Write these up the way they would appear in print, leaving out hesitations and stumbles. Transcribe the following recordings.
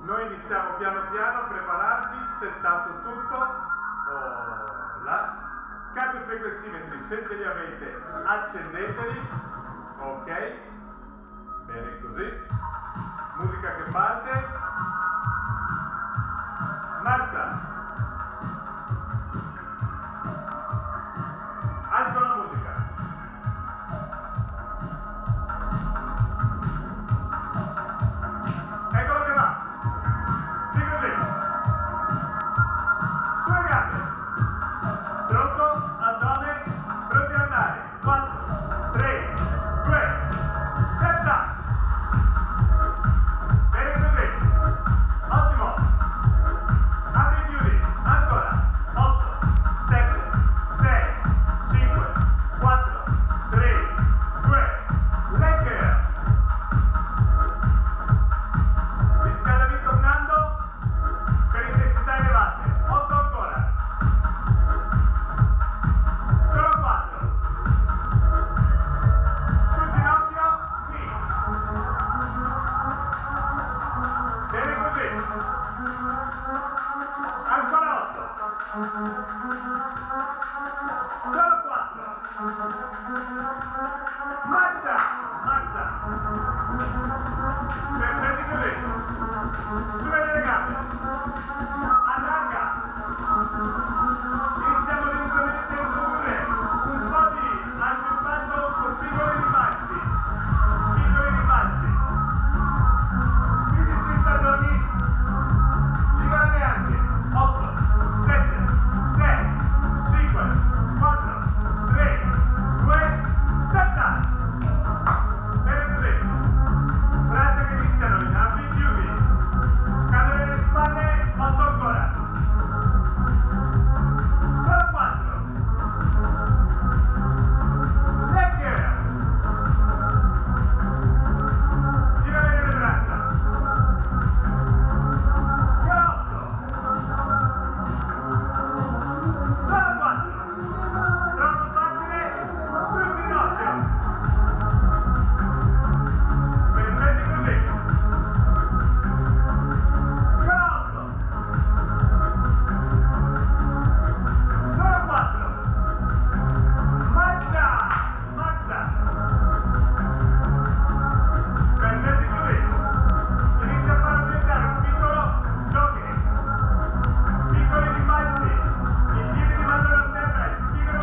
Noi iniziamo piano piano a prepararci, settato tutto. Là. Cambio frequenzimetri, se ce li avete, accendeteli. Ok. Bene così. Musica che parte. Marcia. Alzo la musica. Eccolo che va. Sì così. Sulle gambe. Tronco, addome, pronti ad andare. 4, 3, 2, step up. Bene così. Ottimo. Apri e chiudi. Ancora. 8, 7, 6, 5, 4, 3, 2, leg girl. Vi scalavi tornando per intensità elevate. 8 ancora. Solo 4. Sul ginocchio, sì. Bene così. Ancora 8. Solo 4. Marcia, marcia. Perfetti così. Sulle le gambe. Allarga. Iniziamo lentamente a introdurre un po' di alto impatto con piccoli rimbalzi. Piccoli rimbalzi. 15 stagioni. Libera neanche. 8, 7, 6, 5, 4, 3, 2, step touch. Bene così. Braccia che iniziano in apri e chiudi. Scandere le spalle, 8 ancora. Solo 4. Leg girl. Gira bene le braccia. Solo 8. Solo 4. Troppo facile. Sul ginocchio. Perfetti così. Solo 8. Solo 4. Marcia, marcia. Perfetti così. Inizia a far diventare un piccolo jogging. Piccoli rimbalzi. I piedi di mano a terra e spingono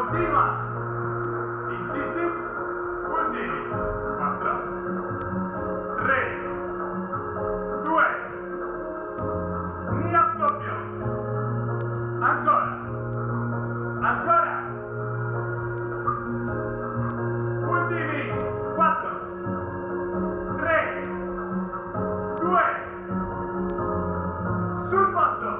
Continua. Insisti. Ultimi. 4, 3, 2, mi approppio. Ancora. Ancora. Ultimi. 4, 3, 2, sul posto.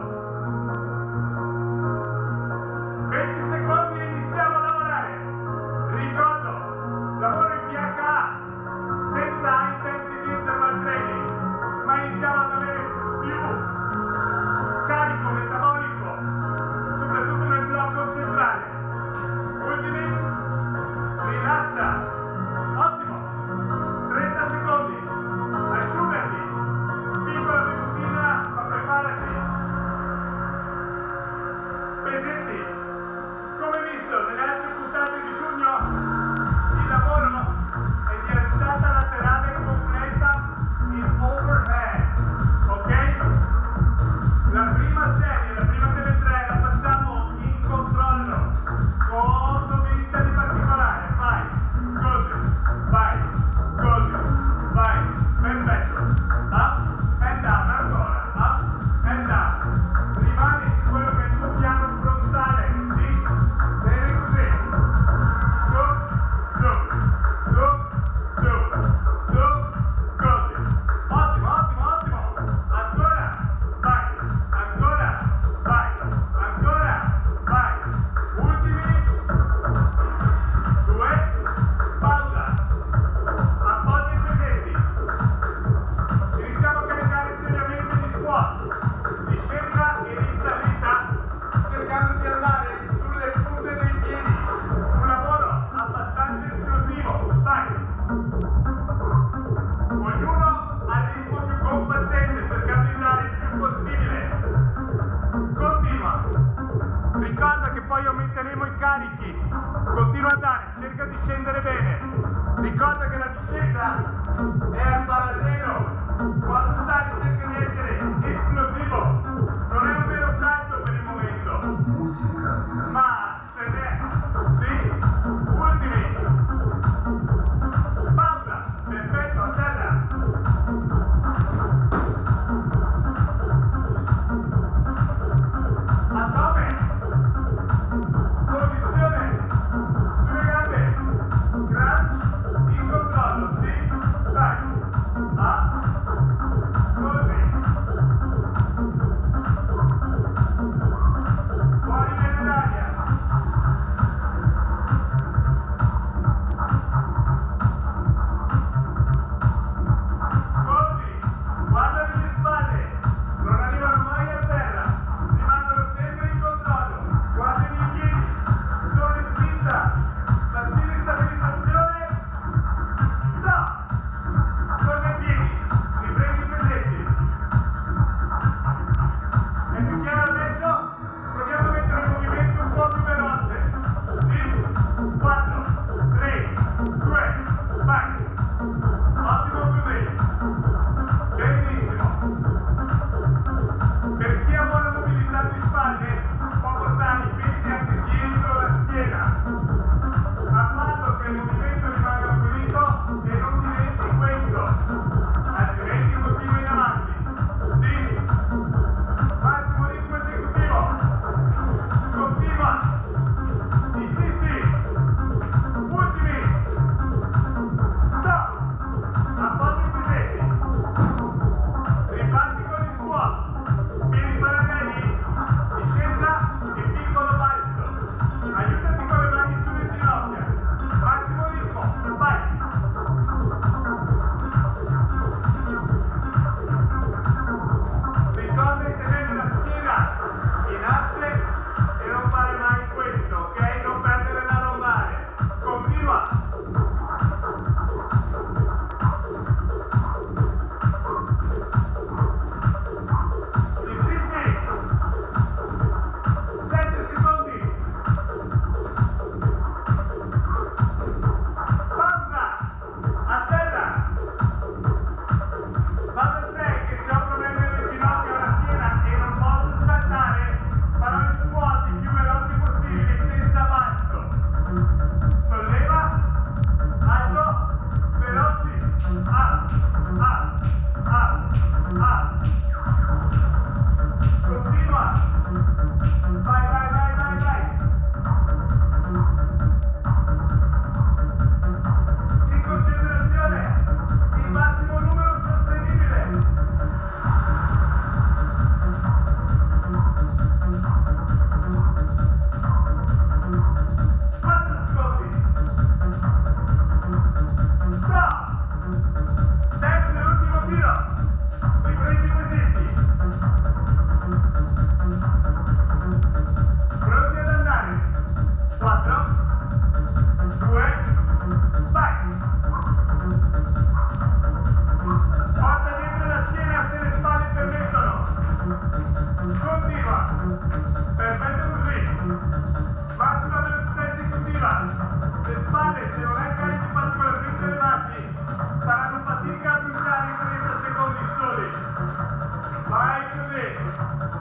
20 secondi e iniziamo a lavorare. Ricordo, lavoro in PHA, senza intensity interval training, ma iniziamo ad avere più carico metabolico, soprattutto nel blocco centrale. Ultimi, rilassa. Ottimo. 30 secondi. Asciugati. Piccola bevutina, ma preparati. Pesetti. Come visto nelle altre puntate di giugno, il lavoro è di alzata laterale completa in overhead, ok? La prima serie, la prima delle tre, la facciamo in controllo, con dovizia di particolare. Vai, così, vai, così, vai, perfetto. Up and down, ancora, up and down. Rimani su quello che è il tuo piano frontale, sì? Bene così. Su, giù, su, giù, su, così. Ottimo, ottimo, ottimo. Ancora, vai, ancora, vai, ancora, vai. Ultimi, 2, pausa. Appoggi i pesetti. Iniziamo a caricare seriamente gli squat. Discesa e risalita, cercando di andare sulle punte dei piedi. Un lavoro abbastanza esplosivo. Vai! Ognuno al ritmo più confacente, cercando di andare il più possibile. Continua. Ricorda che poi aumenteremo i carichi. Continua ad andare, cerca di scendere bene. Ricorda che la discesa è al parallelo. Quando sali cerca di essere esplosivo. Non è un vero salto per il momento, ma ce n'è. Sì. Ultimi. Pausa. Perfetto, a terra. Addome. Posizione. Sulle gambe. Crunch. In controllo, sì. Vai. Up. Così.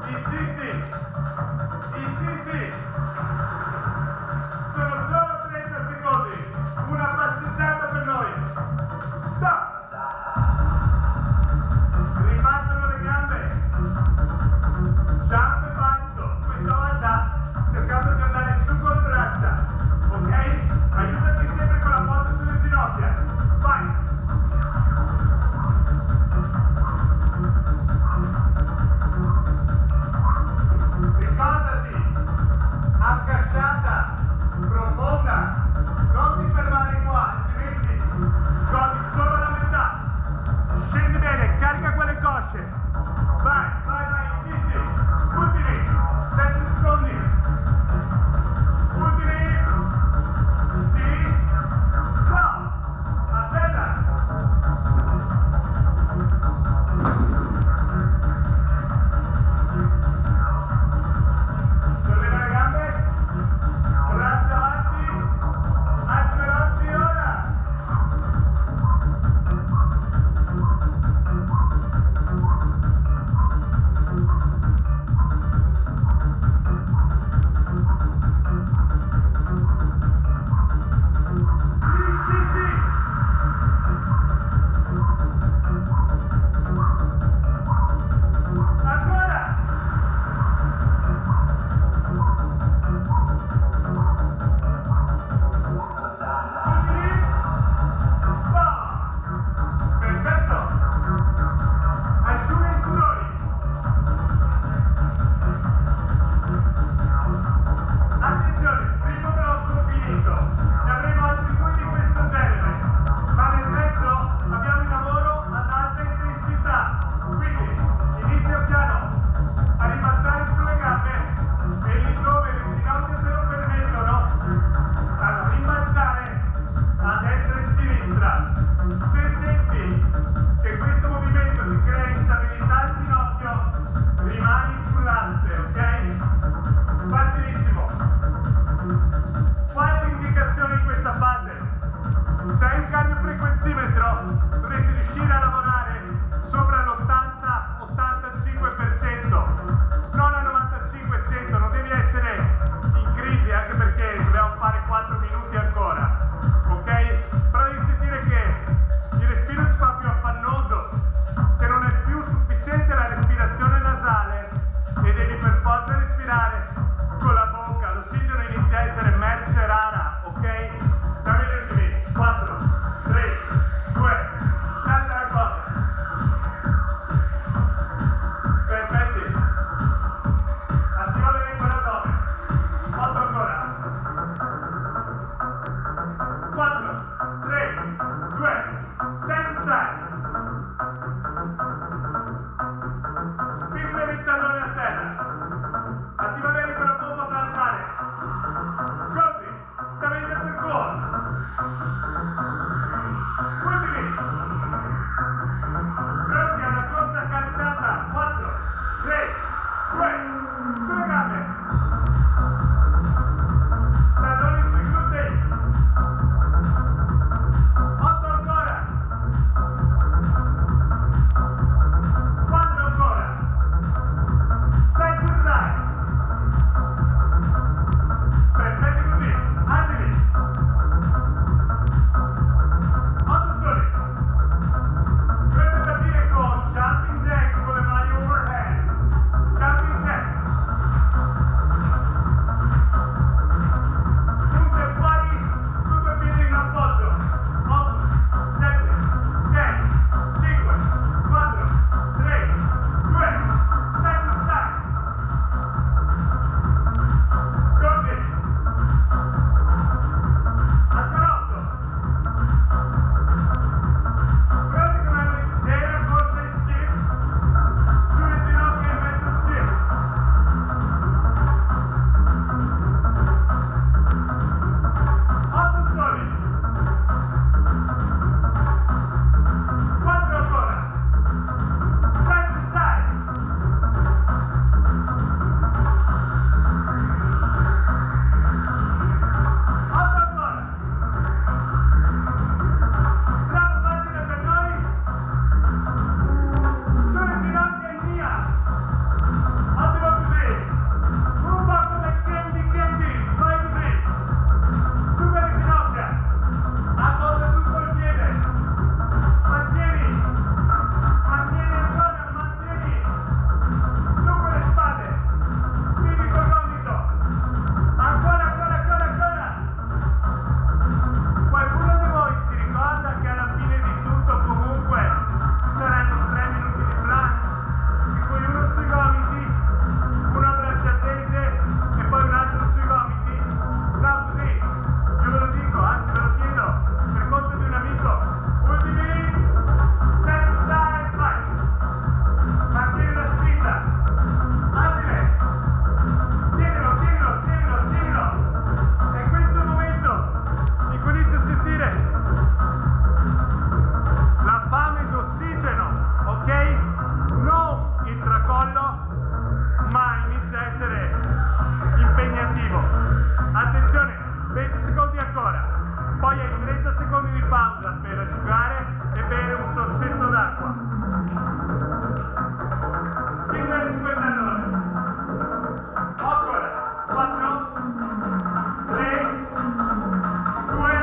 Insisti! Insisti! Sono solo 30 secondi! Una passeggiata per noi! Stop! Ribattono le gambe! Jump e balzo! Questa volta cercando di andare su con le braccia! Ok? Aiutati sempre con la foto sulle ginocchia! Vai! 20 secondi ancora, poi hai 30 secondi di pausa per asciugare e bere un sorsetto d'acqua. Spingere 59. Ancora. 4, 3, 2,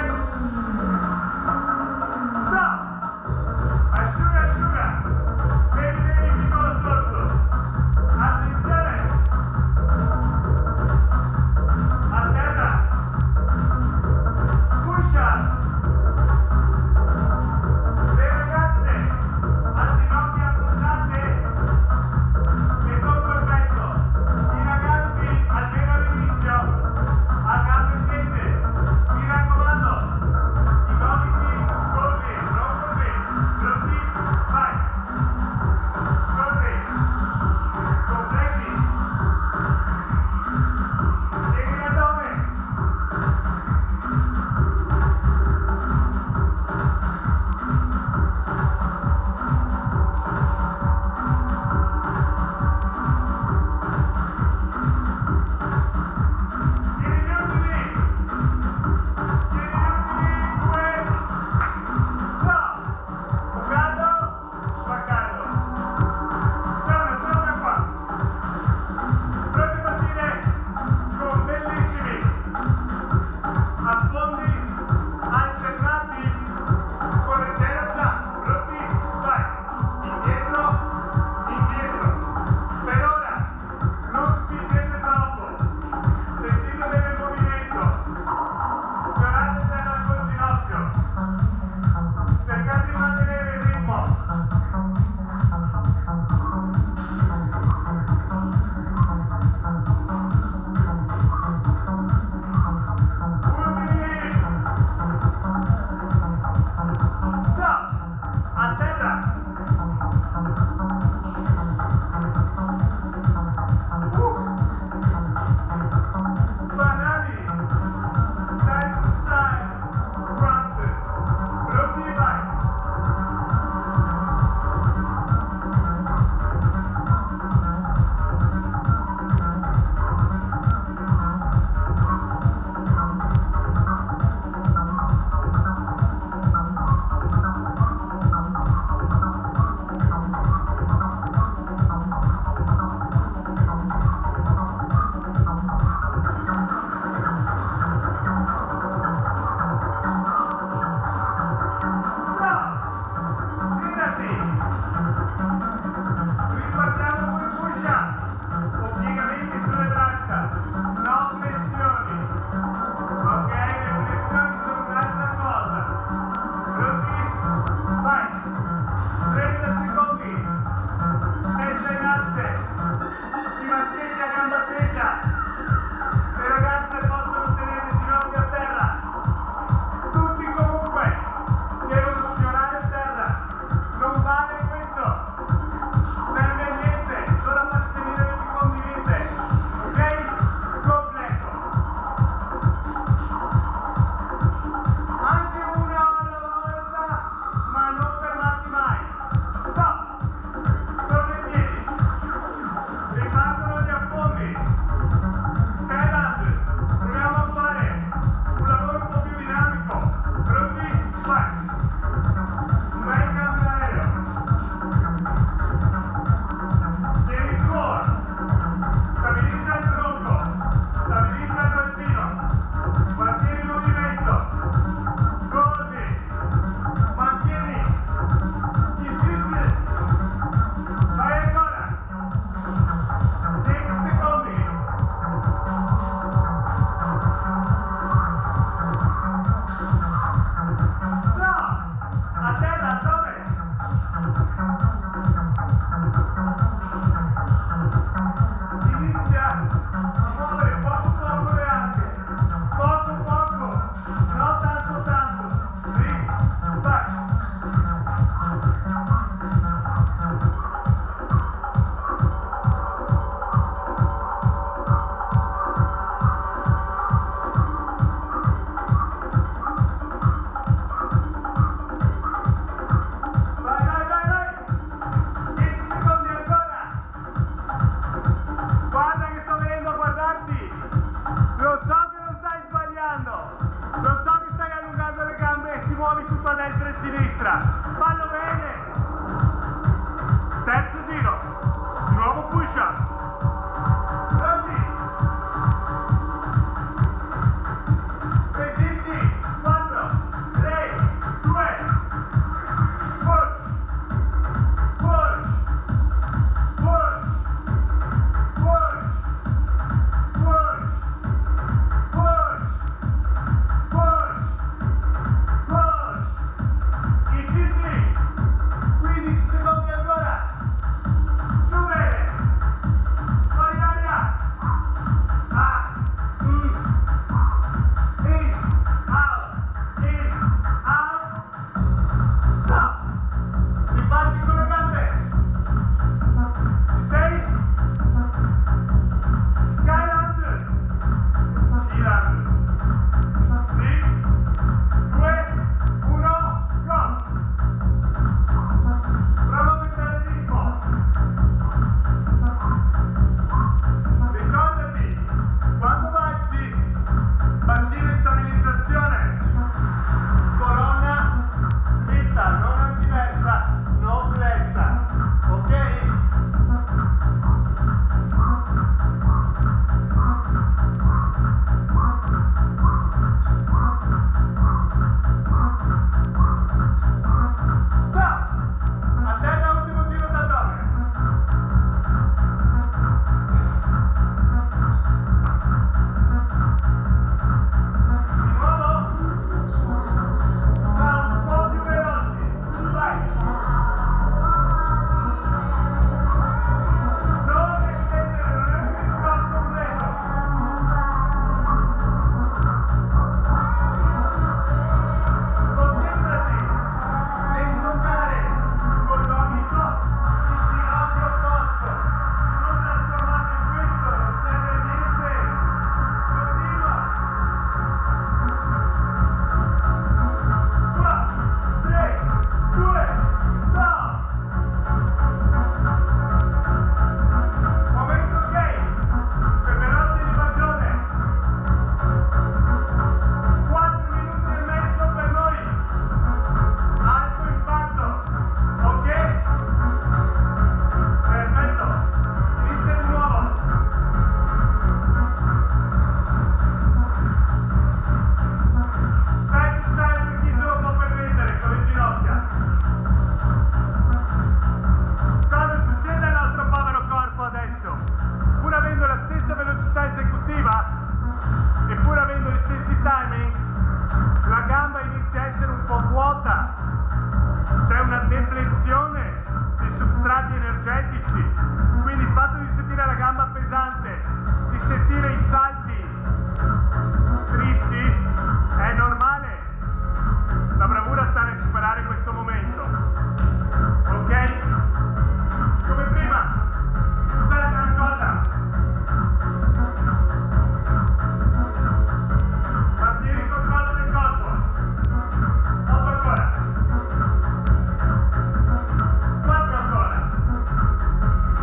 stop! Asciuga, asciuga! Vedi, vedi il piccolo sorso. Attenzione! A terra! Push-ups! Le ragazze a ginocchia sinistra, fallo bene, terzo giro, di nuovo push up, pronti, resisti, 4, 3, 2, push, push, push, push, push, push, push, push, insisti, 15 secondi ancora, giù bene, fuori aria, in, out, stop, riparti con le gambe, ci sei? Skylanders, Skilanders, sì, 2, 1, go! Prova a mettere il ritmo. Ricordati, quando balzi, bacino in stabilizzazione, colonna dritta, non antiversa, non flessa, ok? Stop! A terra, ultimo giro d'addome. Di nuovo? Va un po' più veloci. Vai. Non estendere, non è un discorso completo. Concentrati nel toccare con l'omito il ginocchio opposto. Non trasformarti in questo, non serve a niente. Continua. 4, 3, 2, stop. Momento ok. Per veloci di magione. 4 minuti e mezzo per noi. Alto impatto. Ok? Perfetto. Inizia di nuovo. Side to side per chi se lo può permettere con le ginocchia. Cosa succede al nostro povero corpo adesso? Pur avendo la stessa velocità esecutiva e pur avendo gli stessi timing, la gamba inizia a essere un po' vuota. C'è una deflezione di substrati energetici. Quindi il fatto di sentire la gamba pesante, di sentire i salti tristi, è normale. La bravura sta nel superare questo momento. Ok? Come prima. Salta la colla. Mantieni il controllo del corpo. 8 ancora. 4 ancora.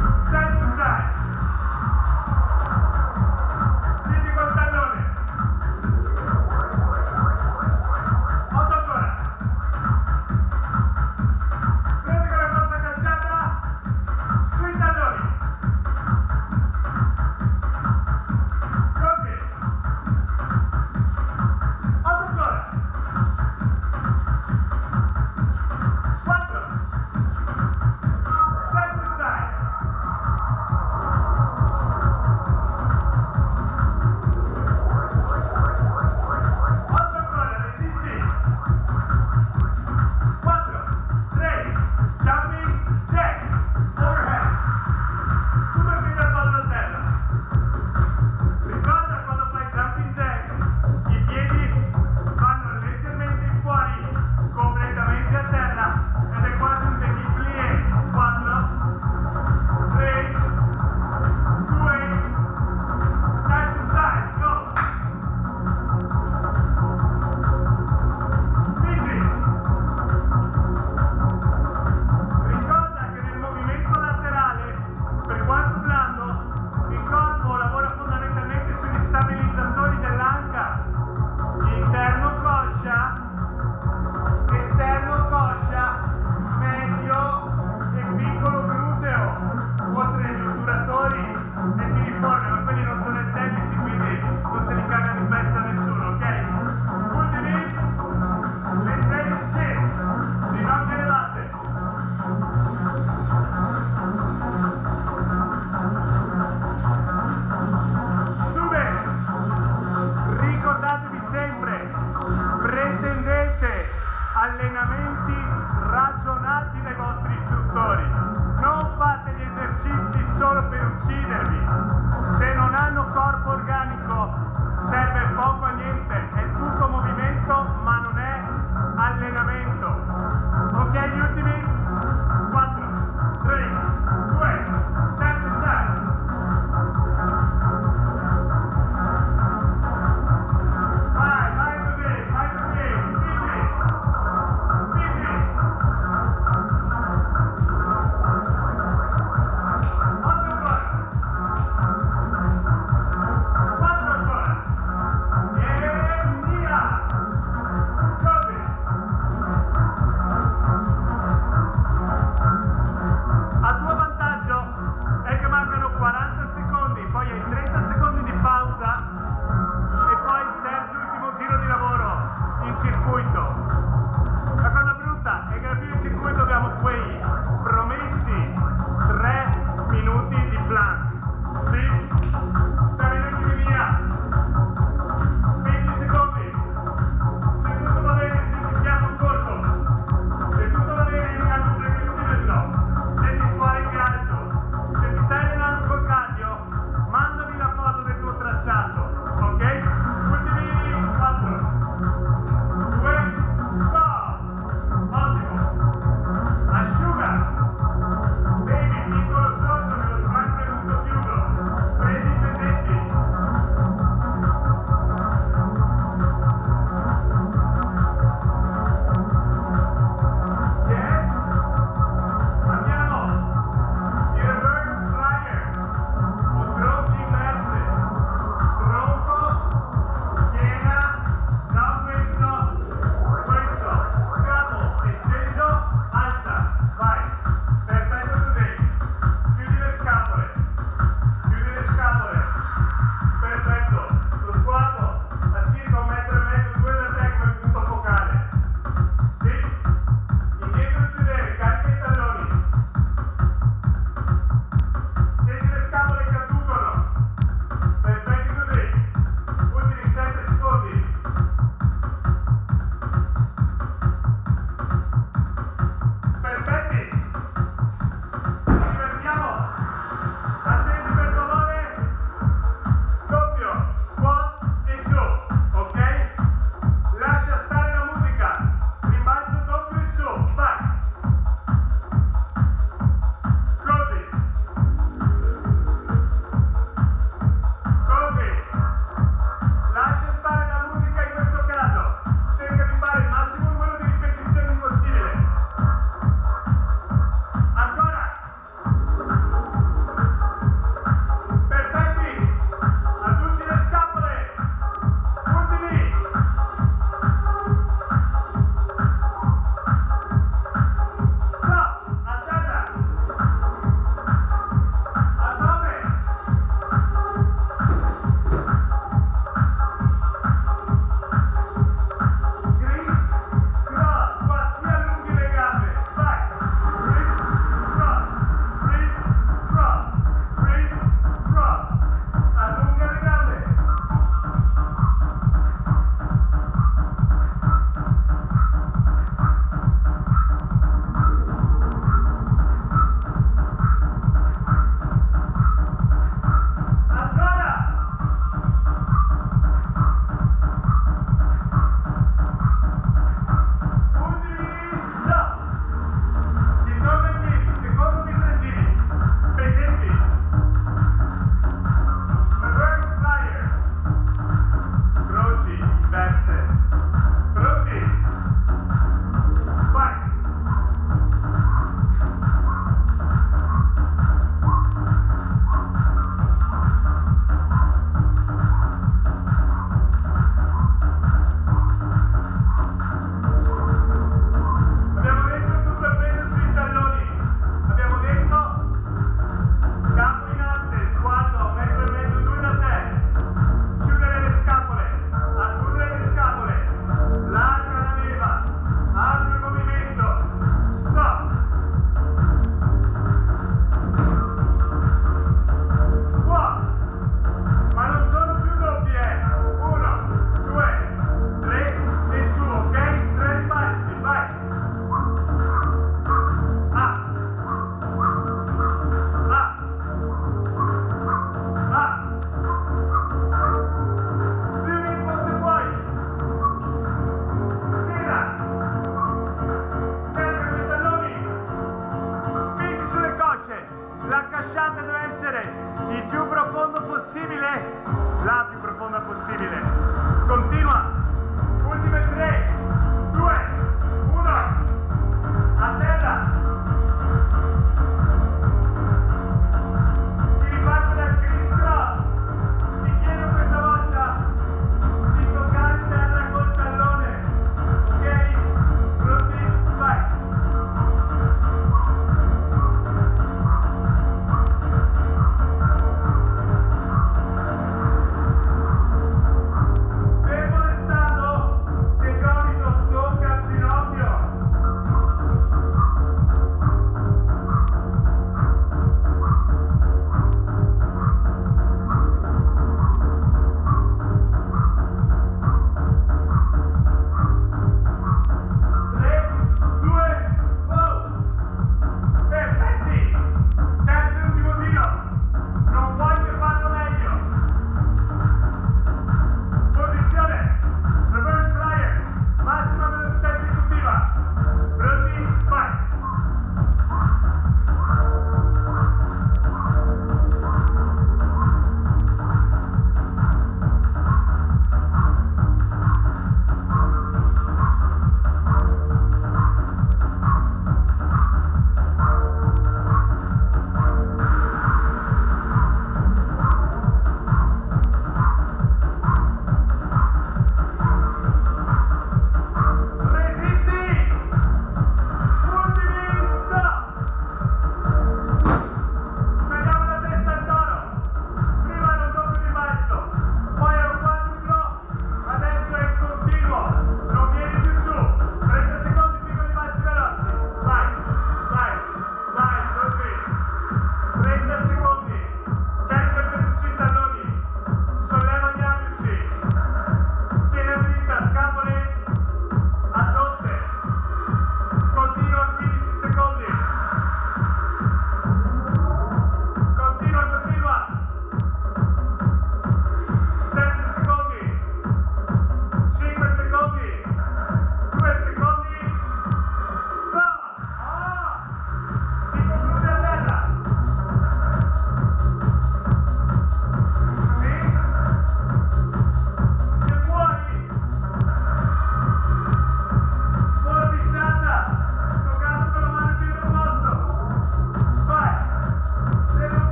ai vostri istruttori. Non fate gli esercizi solo per uccidervi. Se non hanno corpo